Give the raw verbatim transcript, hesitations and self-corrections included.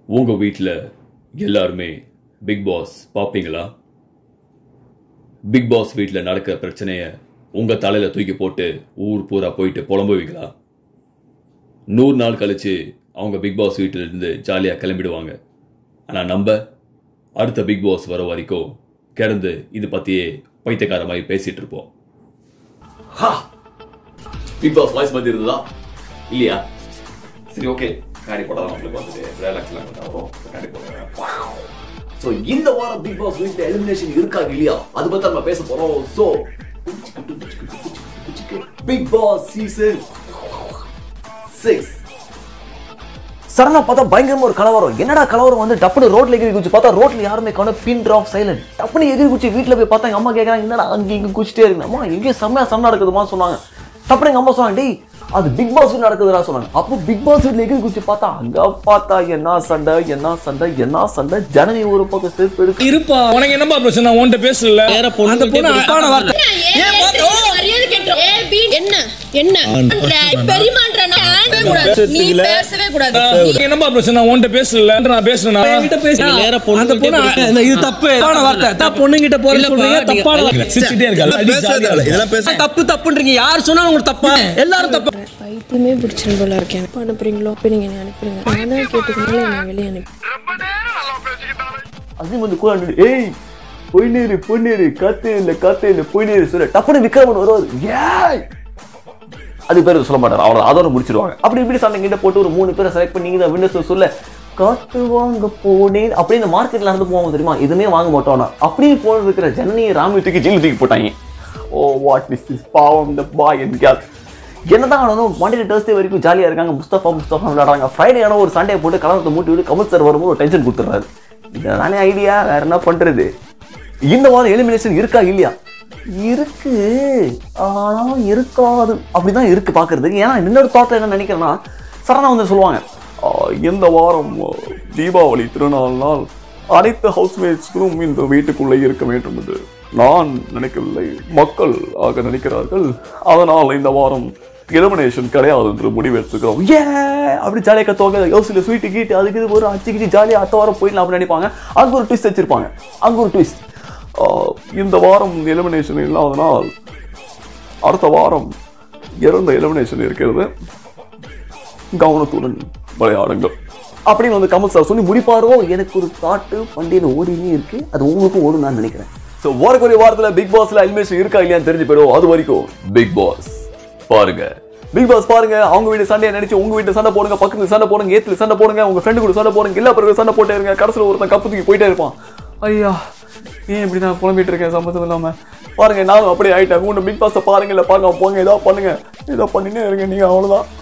உங்க வீட்டில் எல்லாருமே பிக் பாஸ் பார்ப்பீங்களா? பிக் பாஸ் வீட்டில் நடக்கிற பிரச்சனையை உங்க தலையில தூக்கி போட்டு ஊர் பூரா போயிட்டு புலம்புவீங்களா? நூறு நாள் கழிச்சு அவங்க பிக் பாஸ் வீட்டில இருந்து ஜாலியாக கிளம்பிடுவாங்க. ஆனால் நம்ம அடுத்த பிக் பாஸ் வர வரைக்கும் கிடந்து இது பத்தியே பைத்தியக்கார மாதிரி பேசிட்டு இருப்போம். பிக் பாஸ் வாய்ஸ் பத்தி இருந்ததா இல்லையா? சரி, ஓகே, காடி போடாதான் நம்மளுக்கு வந்துட்டு ரிலாக்ஸ்லாம் வரும். காடி போடுறேன். ஸோ இந்த வாரம் பிக் பாஸ் வீட்டில் எலிமினேஷன் இருக்கா இல்லையா அது பத்தி நம்ம பேச போறோம். So Bigg Boss season six சரணா பார்த்தா பயங்கரமா ஒரு கலவரம். என்னடா கலவரம் வந்து டப்புனு ரோட்ல எகிரி குச்சி பார்த்தா ரோட்ல யாருமே காண, பின் டிராப் சைலண்ட். டப்புனு எகிரி குச்சி வீட்டில் போய் பார்த்தா எங்க அம்மா கேட்கறாங்க, என்னடா அங்கே இங்கே குச்சிட்டே இருக்கு. அம்மா எங்கேயும் செம்மையா சண்டை நடக்குதுமா சொன்னாங்க. டப்புனு எங்க அம்மா சொன்னாங்க, டேய் அது பிக் பாஸ் வீட் நடக்குதுடா சொன்னாங்க. அப்போ பிக் பாஸ் வீட்ல எகிரி குச்சி பார்த்தா அங்க பார்த்தா என்ன சண்டை என்ன சண்டை என்ன சண்டை. ஜனனி ஒரு பக்கம் சேர்ப்பு எடுத்து இருப்பா. உனக்கு என்னப்பா பிரச்சனை? உன்கிட்ட பேசல. வேற பொண்ணு தப்பான வார்த்தை. ஏன் பாத்தோ மரியாதை கேட்றோம். ஏ பி என்ன என்ன பெரியமான்ற நான் கூடாது. நீ பேசவே கூடாது. என்னப்பா பிரச்சனை? உன்கிட்ட பேசல. நான் பேசுறேனா? என்கிட்ட பேசல. வேற பொண்ணு அந்த பொண்ணு இது தப்பு. தப்பான வார்த்தை. தப்பு பொண்ணுகிட்ட போற சொல்றீங்க. தப்பான வார்த்தை. சிச்சிட்டே இருக்கால. இதெல்லாம் பேச தப்பு தப்புன்றீங்க. யார் சொன்னா உங்களுக்கு தப்பா? எல்லாரும் தப்பு. பைத்தியமே பிடிச்சிரு போல இருக்கேன். அனுப்புறீங்களோ? அப்ப நீங்க அனுப்புறீங்க. நானே கேட்டுக்கனால நான் வெளிய அனுப்பி. அசிம் வந்து கூட ஏய் பொய்நீரு பொய்நீரு காத்தே இல்ல காத்தே இல்ல பொய்நீரு சொல்ல டப்புனு விக்ரமன் வருவாரு. ஏய் அது பேர் சொல்ல மாட்டாரு. அவ்வளோ அதோட முடிச்சிருவாங்க. அப்படி இப்படி சண்டை கிட்ட போட்டு ஒரு மூணு பேரை செலக்ட் பண்ணி தான் விண்டர்ஸ் சொல்ல காத்து வாங்க போனேன் அப்படி இந்த மார்க்கெட்ல நடந்து போவாங்க தெரியுமா? எதுவுமே வாங்க மாட்டோம்னா அப்படி போன இருக்கிற ஜனனியை ராமி தூக்கி ஜெயிலு தூக்கி போட்டாங்க. ஓ வாட் இஸ் திஸ் பாவம் இந்த பாய் அண்ட் கேர்ள். என்னதான் ஆனாலும் மண்டே டர்ஸ்டே வரைக்கும் ஜாலியாக இருக்காங்க. முஸ்தபா முஸ்தபா விளையாடுறாங்க. ஃப்ரைடே ஆனால் ஒரு சண்டே போட்டு கலவரத்தை மூட்டி விட்டு கமல் சார் வரும்போது ஒரு டென்ஷன் கொடுத்துட்றாரு. இதுதானே ஐடியா, வேற என்ன பண்றது? இந்த வாரம் எலிமினேஷன் இருக்கா இல்லையா? இருக்கு, ஆனா இருக்காது அப்படிதான் இருக்கு பாக்குறதுக்கு. ஏன்னா இன்னொரு தாட்ல என்ன நினைக்கிறேன்னா, சரணா வந்து சொல்லுவாங்க, இந்த வாரம் தீபாவளி திருநாள் நாள் அனைத்து ஹவுஸ்மேட்ஸ்களும் இந்த வீட்டுக்குள்ளே இருக்க வேண்டும் என்று நான் நினைக்கவில்லை, மக்கள் ஆக நினைக்கிறார்கள். அதனால் இந்த வாரம் எலிமினேஷன் கிடையாது என்று முடிவெடுத்துக்கிறோம். ஏ அப்படி ஜாலியாக கத்துவாங்க. யோசில ஸ்வீட்டு கீட்டு அதுக்கு இது ஒரு அச்சுக்கிட்டு ஜாலியாக அடுத்த வாரம் போயிடலாம் அப்படின்னு நினைப்பாங்க. அங்கே ஒரு ட்விஸ்ட் வச்சிருப்பாங்க. அங்கே ஒரு ட்விஸ்ட், இந்த வாரம் எலிமினேஷன் இல்லாதனால் அடுத்த வாரம் இறந்த எலிமினேஷன் இருக்கிறது, கவனத்துடன் விளையாடுங்கள் அப்படின்னு வந்து கமல் சார் சொல்லி முடிப்பாரோ. எனக்கு ஒரு தாட்டு பண்டிகை ஓடினே இருக்கு. அது உங்களுக்கும் ஓடும் நான் நினைக்கிறேன். ஸோ வரக்கூடிய வாரத்தில் பிக் பாஸ்ல எலிமினேஷன் இருக்கா இல்லையான்னு தெரிஞ்சு போயிடும். அது வரைக்கும் பிக் பாஸ் பாருங்க. பிக் பாஸ் பாருங்க. அவங்க வீட்டு சண்டையை நினைச்சு உங்க வீட்டு சண்டை போடுங்க, பக்கத்துல சண்டை போடுங்க, ஏத்துல சண்டை போடுங்க, உங்க ஃப்ரெண்டு கூட சண்டை போடுங்க, எல்லா பிறகு சண்டை போட்டே இருங்க. கடைசியில் ஒருத்தன் கப்பு தூக்கி போயிட்டே இருப்பான். ஐயா ஏன் இப்படி நான் புலம்பிட்டு இருக்கேன் சம்பந்தம் இல்லாம. பாருங்க நானும் அப்படியே ஆயிட்டேன். உங்க பிக் பாஸை பாருங்க, இல்லை பாருங்க போங்க, ஏதோ பண்ணுங்க, ஏதோ பண்ணினே இருங்க நீங்க. அவ்வளவுதான்.